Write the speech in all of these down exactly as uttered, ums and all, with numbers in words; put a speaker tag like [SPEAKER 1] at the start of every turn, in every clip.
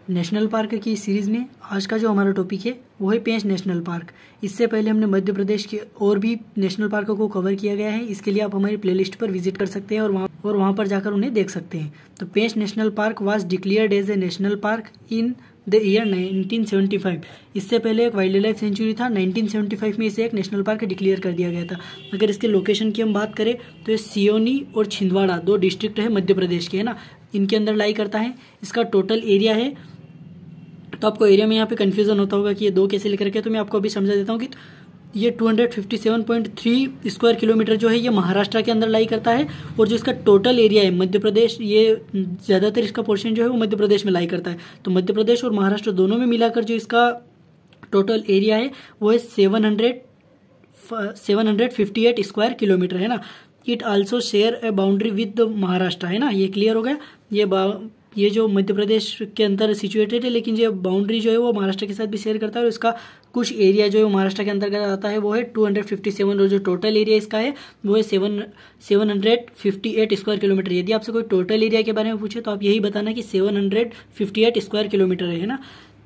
[SPEAKER 1] National park की series में आज का जो हमारा टॉपिक है वो है पेंच नेशनल पार्क। इससे पहले हमने मध्य प्रदेश के और भी नेशनल पार्कों को कवर किया गया है। इसके लिए आप हमारी प्लेलिस्ट पर विजिट कर सकते हैं और वहाँ और वहाँ पर जाकर उन्हें देख सकते हैं। तो Pench national park was declared as a national park in the year nineteen seventy five. इससे पहले एक वाइल्ड लाइफ सेंचुरी था। नाइनटीन सेवेंटी फाइव में इसे एक नेशनल पार्क डिक्लेयर कर दिया गया था। अगर इसके लोकेशन की हम बात करें तो ये सियोनी और छिंदवाड़ा दो डिस्ट्रिक्ट है मध्य प्रदेश के, है ना, इनके अंदर लाई करता है। इसका टोटल एरिया है, तो आपको एरिया में यहाँ पे कंफ्यूजन होता होगा कि ये दो कैसे लिख रखे हैं, तो मैं आपको अभी समझा देता हूँ कि ये two hundred fifty seven point three square kilometre जो है ये महाराष्ट्र के अंदर लाई करता है। और जो इसका टोटल एरिया है मध्य प्रदेश, ये ज़्यादातर इसका पोर्शन जो है वो मध्य प्रदेश में लाई करता है। तो मध्य प्रदेश और महाराष्ट्र दोनों में मिलाकर जो इसका टोटल एरिया है वो है seven hundred seven hundred fifty eight square kilometre, है ना। It also share a boundary with Maharashtra, है ना, ये क्लियर हो गया। ये ये जो मध्य प्रदेश के अंदर सिचुएटेड है, लेकिन ये बाउंड्री जो है वो महाराष्ट्र के साथ भी शेयर करता है। और इसका कुछ एरिया जो है वो महाराष्ट्र के अंतर्गत आता है वो है टू हंड्रेड फिफ्टी सेवन, और जो टोटल एरिया इसका है वो है seven seven hundred fifty eight square kilometre. यदि आपसे कोई टोटल एरिया के बारे में पूछे तो आप यही बताना कि seven hundred fifty eight square kilometre है, है ना।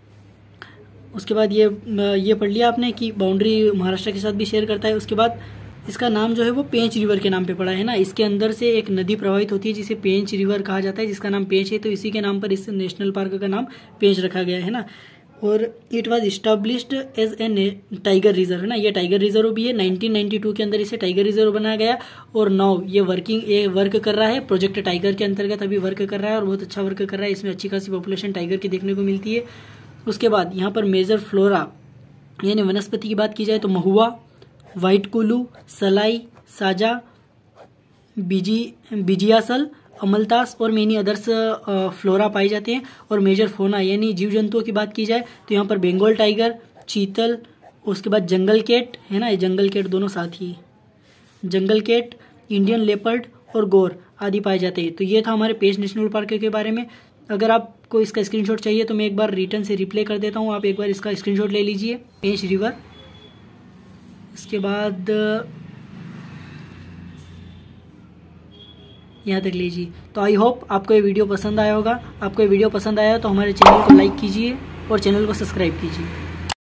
[SPEAKER 1] उसके बाद ये ये पढ़ लिया आपने कि बाउंड्री महाराष्ट्र के साथ भी शेयर करता है। उसके बाद इसका नाम जो है वो पेंच रिवर के नाम पे पड़ा है ना। इसके अंदर से एक नदी प्रवाहित होती है जिसे पेंच रिवर कहा जाता है, जिसका नाम पेंच है। तो इसी के नाम पर इस नेशनल पार्क का नाम पेंच रखा गया है ना। और it was established as a tiger reserve, है ना। ये टाइगर रिजर्व भी है। नाइनटीन नाइंटी टू के अंदर इसे टाइगर रिजर्व बनाया गया। और नाउ ये वर्किंग ये वर्क कर रहा है, प्रोजेक्ट टाइगर के अंतर्गत अभी वर्क कर रहा है और बहुत अच्छा वर्क कर रहा है। इसमें अच्छी खासी पॉपुलेशन टाइगर की देखने को मिलती है। उसके बाद यहाँ पर मेजर फ्लोरा यानी वनस्पति की बात की जाए तो महुआ, व्हाइट कुलू, सलाई, साजा, बिजी बिजियासल, अमलतास और मेनी अदर्स फ्लोरा पाए जाते हैं। और मेजर फोना यानी जीव जंतुओं की बात की जाए तो यहाँ पर बंगाल टाइगर, चीतल, उसके बाद जंगल कैट, है ना, ये जंगल कैट दोनों साथ ही, जंगल कैट, इंडियन लेपर्ड और गोर आदि पाए जाते हैं। तो ये था हमारे पेंच नेशनल पार्क के बारे में। अगर आपको इसका स्क्रीनशॉट चाहिए तो मैं एक बार रिटर्न से रिप्लाई कर देता हूँ, आप एक बार इसका स्क्रीनशॉट ले लीजिए। पेंच रिवर, इसके बाद यहाँ तक लीजिए। तो आई होप आपको ये वीडियो पसंद आया होगा। आपको ये वीडियो पसंद आया तो हमारे चैनल को लाइक कीजिए और चैनल को सब्सक्राइब कीजिए।